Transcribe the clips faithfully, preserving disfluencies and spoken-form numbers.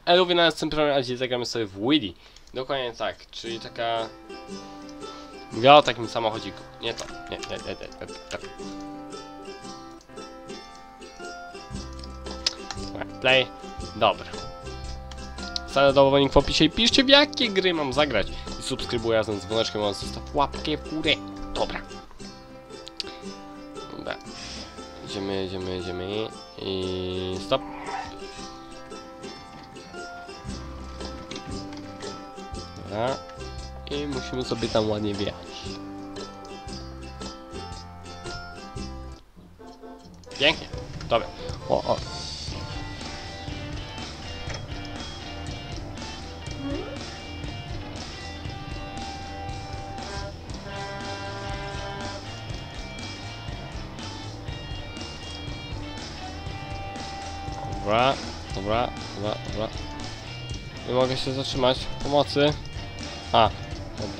Elu, na następnym razie zagramy sobie w Willy. Dokładnie tak, czyli taka... Gra o takim samochodziku. Nie to, nie, nie, nie, nie, nie tak. Play. Dobra. Standardowo link w opisie i piszcie, w jakie gry mam zagrać. I subskrybuj razem z dzwoneczkiem oraz zostaw łapkę w górę. Dobra. Dobra. Jedziemy, jedziemy, jedziemy. I stop. Dobra. I musimy sobie tam ładnie wjechać. Pięknie. Dobra. O, o. Dobra, dobra, dobra, dobra. Nie mogę się zatrzymać. Pomocy. A, dobra.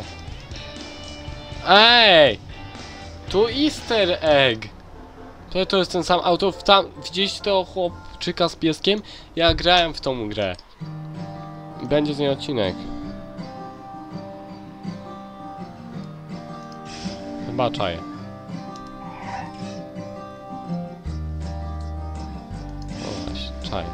Ej! Tu easter egg! To, to jest ten sam auto. W tam, widzieliście tego chłopczyka z pieskiem? Ja grałem w tą grę. Będzie z niej odcinek. Chyba czaję. O właśnie, czaję.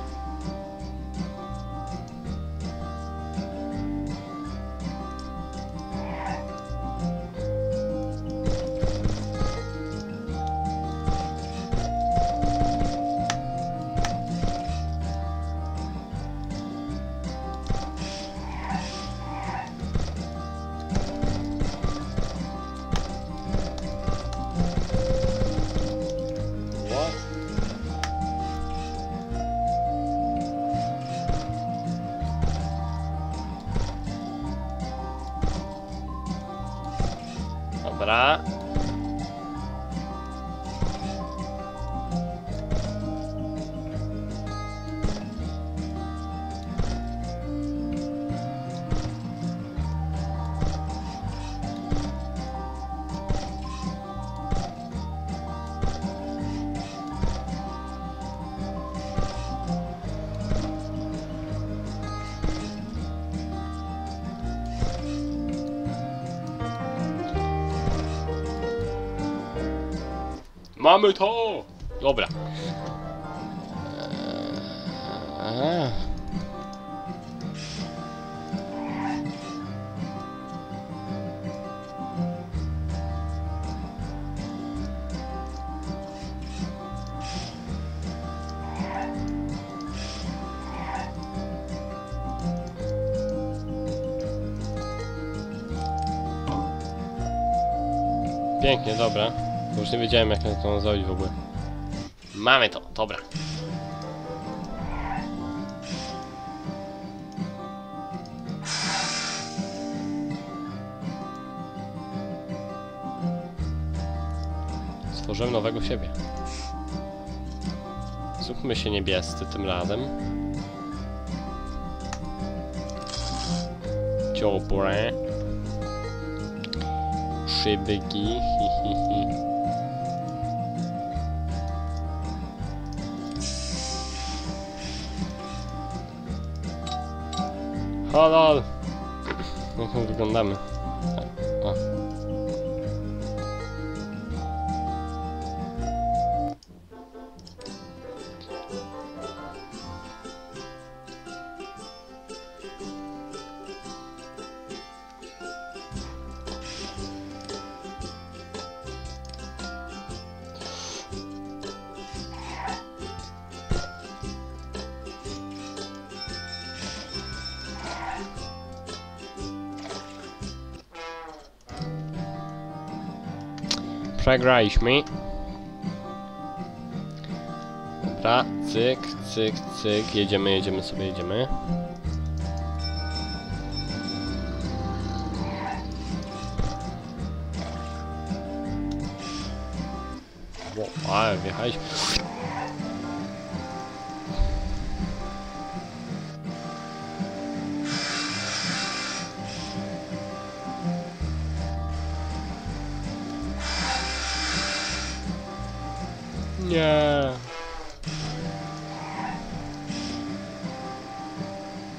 Dobra. Mamy to! Dobra. Eee. Pięknie, dobra. Już nie wiedziałem, jak to zrobić w ogóle. Mamy to, dobra. Stworzyłem nowego siebie. Zróbmy się niebiescy tym razem. Dobra. Szybyki, hi, hi, hi. O lol! Jak my wyglądamy? O. Przegraliśmy. Dobra, cyk, cyk, cyk. Jedziemy, jedziemy sobie, jedziemy. O, ale wjechałeś. Nie.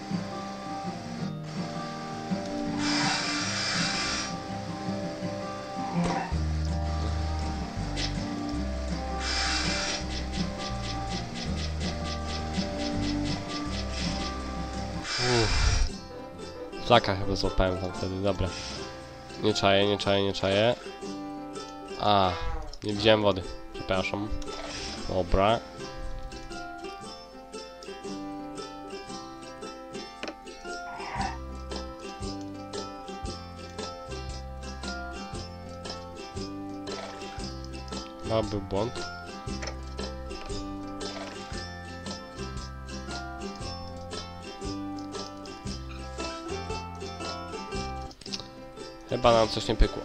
Uff. Flaka chyba złapałem tam wtedy, dobra. Nie czaję, nie czaję, nie czaję. A, nie widziałem wody. Przepraszam. Dobra. Chyba był błąd. Chyba nam coś nie pykło.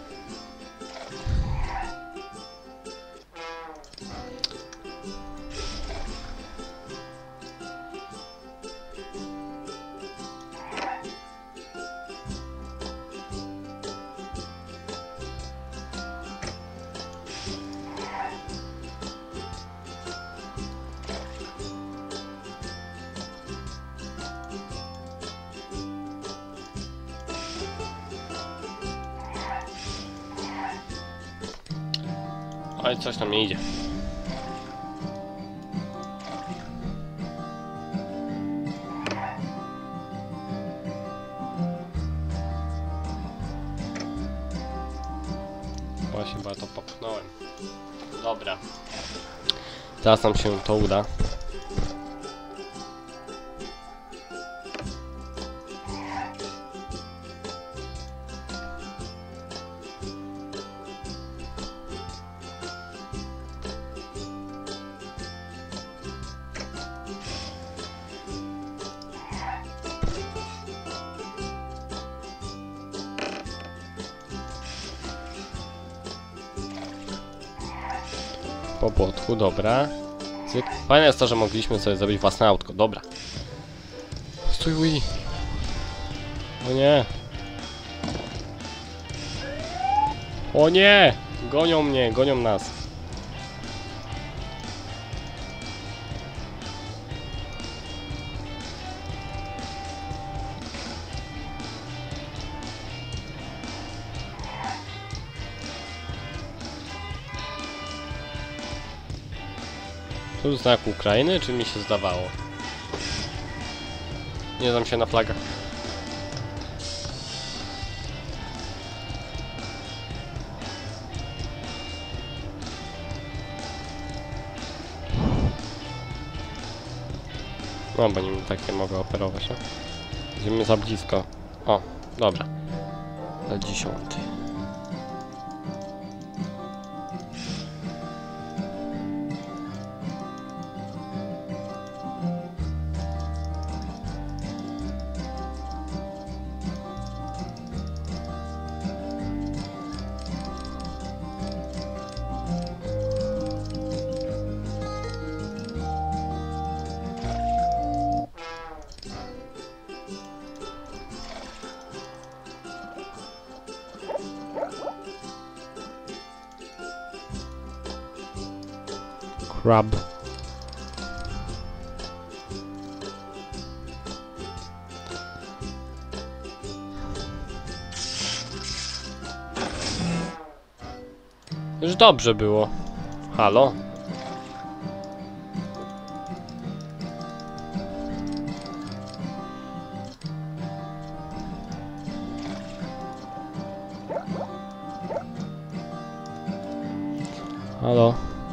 Oj, coś tam nie idzie. Właśnie, bo ja to popchnąłem. Dobra. Teraz nam się to uda. Po płotku, dobra. Cyk. Fajne jest to, że mogliśmy sobie zrobić własne autko, dobra. Stój, Wii. O nie. O nie! Gonią mnie, gonią nas. Tu znak Ukrainy, czy mi się zdawało? Nie znam się na flagach. No, bo nim tak nie mogę operować, no. Idziemy za blisko. O, dobra. Za dziesiąty. Crab. Już dobrze było. Halo? Halo?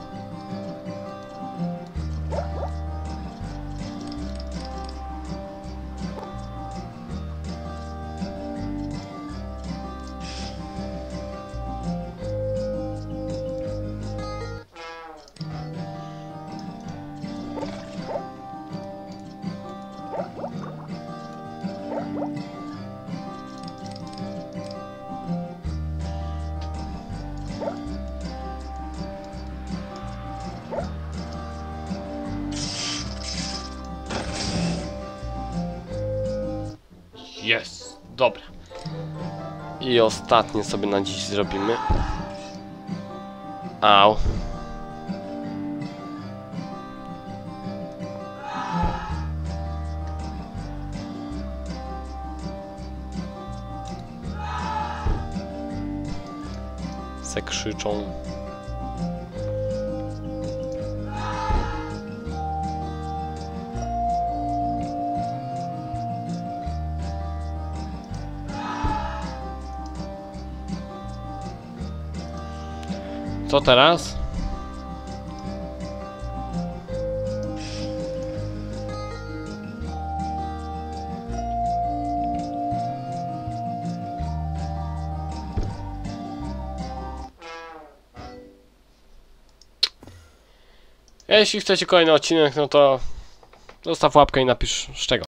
Jest, dobra. I ostatnie sobie na dziś zrobimy. Au. Se krzyczą. Co teraz? Jeśli chcecie kolejny odcinek, no to zostaw łapkę i napisz z czego.